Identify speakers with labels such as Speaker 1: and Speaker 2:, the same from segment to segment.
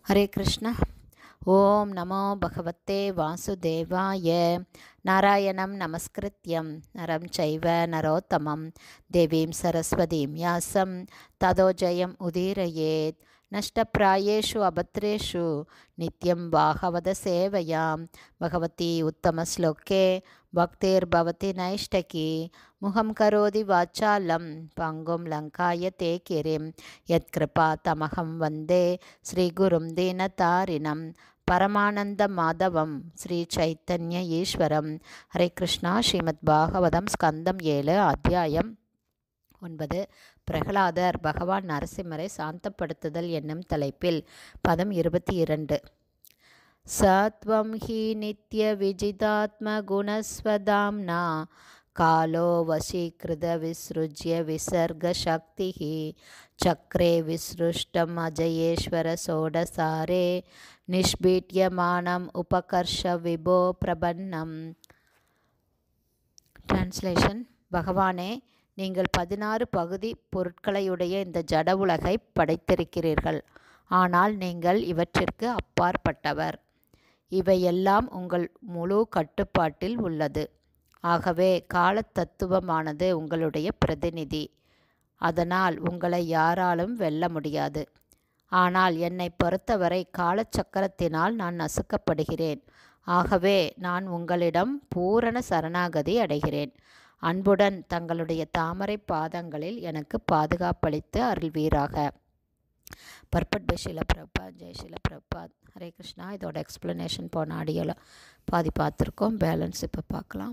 Speaker 1: ஹரே கிருஷ்ணா. ஓம் நமோ பகவத்தே வாசுதேவாய. நாராயணம் நமஸ்கிருத்யம் நரம் சைவ நரோத்தமம் தேவீம் சரஸ்வதீம் யாசம் ததோ ஜெயம் உதீரயேத். நஷ்டப்பிராயேஷு அபத்ரேஷு நித்யம் பாகவத சேவையாம் பகவதி உத்தமஸ்லோகே பக்திர்பவதி நைஷ்டகி. முகம் கரோதி வாச்சாலம் பங்கும் லங்காய தே கிரிம் யத்கிருபா தமகம் வந்தே ஸ்ரீகுரும் தீனதாரிணம் பரமானந்த மாதவம் ஸ்ரீ சைத்தன்ய ஈஸ்வரம். ஹரே கிருஷ்ணா. ஸ்ரீமத் பாகவதம் ஸ்கந்தம் 7 அத்தியாயம் 9 பிரகலாதர் பகவான் நரசிம்மரை சாந்தப்படுத்துதல் என்னும் தலைப்பில் பதம் 22. சத்வம் ஹி நித்ய விஜிதாத்ம குணஸ்வதாம்னா காலோ வசீகிருத விஸ்ருஜ்ய விசர்க சக்திஹி சக்ரே விஸ்ருஷ்டம் அஜயேஸ்வர சோடசாரே நிஷ்பீட்யமானம் உபகர்ஷ விபோ பிரபன்னம். டிரான்ஸ்லேஷன். பகவானே, நீங்கள் 16 பகுதி பொருட்களையுடைய இந்த ஜட உலகை படைத்திருக்கிறீர்கள். ஆனால் நீங்கள் இவற்றிற்கு அப்பாற்பட்டவர். இவையெல்லாம் உங்கள் முழு கட்டுப்பாட்டில் உள்ளது. ஆகவே காலத்தத்துவமானது உங்களுடைய பிரதிநிதி. அதனால் உங்களை யாராலும் வெல்ல முடியாது. ஆனால் என்னை பொறுத்தவரை காலச்சக்கரத்தினால் நான் நசுக்கப்படுகிறேன். ஆகவே நான் உங்களிடம் பூரண சரணாகதி அடைகிறேன். அன்புடன் தங்களுடைய தாமரை பாதங்களில் எனக்கு பாதுகாப்பளித்து அருள்வீராக. Purport by Srila Prabhupada. ஜெய் ஷீல பிரபாத். ஹரே கிருஷ்ணா. இதோட எக்ஸ்ப்ளனேஷன் போன ஆடியோவில் பாதி பார்த்துருக்கோம். பேலன்ஸ் இப்போ பார்க்கலாம்.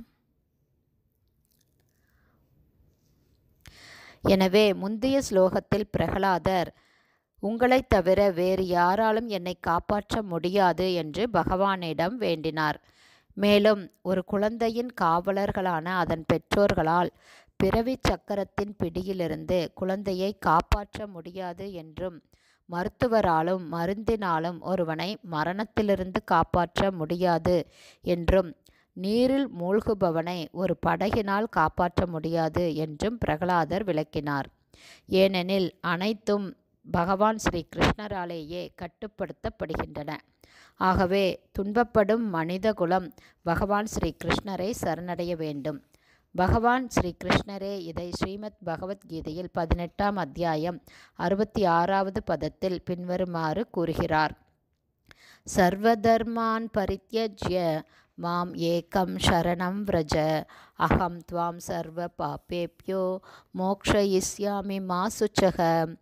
Speaker 1: எனவே முந்தைய ஸ்லோகத்தில் பிரகலாதர் உங்களை தவிர வேறு யாராலும் என்னை காப்பாற்ற முடியாது என்று பகவானிடம் வேண்டினார். மேலும் ஒரு குழந்தையின் காவலர்களான அதன் பெற்றோர்களால் பிறவி சக்கரத்தின் பிடியிலிருந்து குழந்தையை காப்பாற்ற முடியாது என்றும் மருத்துவராலும் மருந்தினாலும் ஒருவனை மரணத்திலிருந்து காப்பாற்ற முடியாது என்றும் நீரில் மூழ்குபவனை ஒரு படகினால் காப்பாற்ற முடியாது என்றும் பிரகலாதர் விளக்கினார். ஏனெனில் அனைத்தும் பகவான் ஸ்ரீ கிருஷ்ணராலேயே கட்டுப்படுத்தப்படுகின்றன. ஆகவே துன்பப்படும் மனிதகுலம் பகவான் ஸ்ரீ கிருஷ்ணரை சரணடைய வேண்டும். பகவான் ஸ்ரீ கிருஷ்ணரே இதை ஸ்ரீமத் பகவத்கீதையில் 18ஆம் அத்தியாயம் 66வது பதத்தில் பின்வருமாறு கூறுகிறார். சர்வதர்மான் பரித்யஜ்ய மாம் ஏகம் சரணம் व्रज அகம் த்வாம் சர்வ பாபேப்யோ மோக்ஷயிஸ்யாமி மா சுச்சக.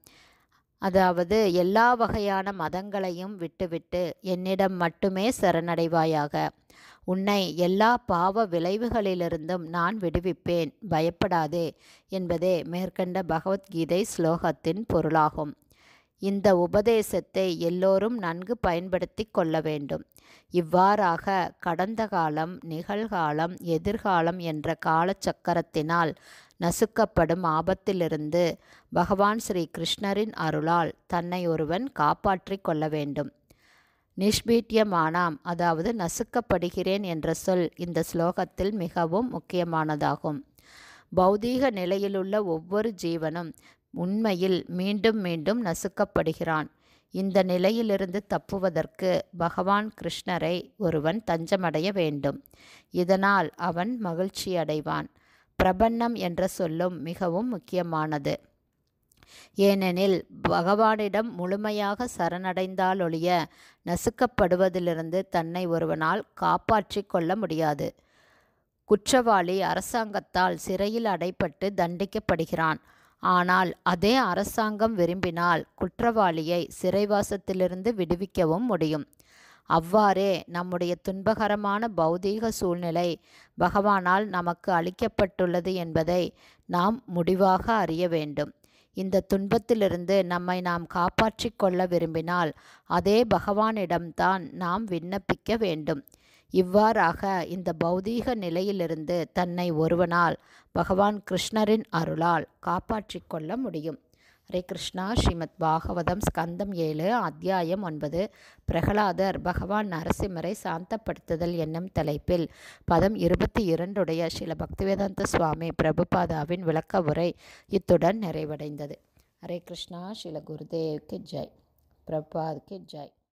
Speaker 1: அதாவது, எல்லா வகையான மதங்களையும் விட்டுவிட்டு என்னிடம் மட்டுமே சரணடைவாயாக. உன்னை எல்லா பாவ விளைவுகளிலிருந்தும் நான் விடுவிப்பேன், பயப்படாதே என்பதே மேற்கண்ட பகவத்கீதை ஸ்லோகத்தின் பொருளாகும். இந்த உபதேசத்தை எல்லோரும் நன்கு பயன்படுத்தி கொள்ள வேண்டும். இவ்வாறாக கடந்த காலம், நிகழ்காலம், எதிர்காலம் என்ற காலச்சக்கரத்தினால் நசுக்கப்படும் ஆபத்திலிருந்து பகவான் ஸ்ரீ கிருஷ்ணரின் அருளால் தன்னை ஒருவன் காப்பாற்றி கொள்ள வேண்டும். நிஷ்பீட்யமானாம், அதாவது நசுக்கப்படுகிறேன் என்ற சொல் இந்த ஸ்லோகத்தில் மிகவும் முக்கியமானதாகும். பௌதீக நிலையிலுள்ள ஒவ்வொரு ஜீவனும் உண்மையில் மீண்டும் மீண்டும் நசுக்கப்படுகிறான். இந்த நிலையிலிருந்து தப்புவதற்கு பகவான் கிருஷ்ணரை ஒருவன் தஞ்சமடைய வேண்டும். இதனால் அவன் மகிழ்ச்சி அடைவான். பிரபன்னம் என்ற சொல்லும் மிகவும் முக்கியமானது. ஏனெனில் பகவானிடம் முழுமையாக சரணடைந்தாலொழிய நசுக்கப்படுவதிலிருந்து தன்னை ஒருவனால் காப்பாற்றி கொள்ள முடியாது. குற்றவாளி அரசாங்கத்தால் சிறையில் அடைப்பட்டு தண்டிக்கப்படுகிறான். ஆனால் அதே அரசாங்கம் விரும்பினால் குற்றவாளியை சிறைவாசத்திலிருந்து விடுவிக்கவும் முடியும். அவ்வாறே நம்முடைய துன்பகரமான பௌதீக சூழ்நிலை பகவானால் நமக்கு அளிக்கப்பட்டுள்ளது என்பதை நாம் முடிவாக அறிய வேண்டும். இந்த துன்பத்திலிருந்து நம்மை நாம் காப்பாற்றி கொள்ள விரும்பினால் அதே பகவானிடம்தான் நாம் விண்ணப்பிக்க வேண்டும். இவ்வாறாக இந்த பௌதீக நிலையிலிருந்து தன்னை ஒருவனால் பகவான் கிருஷ்ணரின் அருளால் காப்பாற்றி கொள்ள முடியும். ஹரே கிருஷ்ணா. ஸ்ரீமத் பாகவதம் ஸ்கந்தம் 7 அத்தியாயம் 9 பிரகலாதர் பகவான் நரசிம்மரை சாந்தப்படுத்துதல் என்னும் தலைப்பில் பதம் 22 ஸ்ரீல பக்திவேதாந்த சுவாமி பிரபுபாதாவின் விளக்க உரை இத்துடன் நிறைவடைந்தது. ஹரே கிருஷ்ணா. ஸ்ரீல குருதேவ்க்கு ஜெய். பிரபுபாதுக்கு ஜெய்.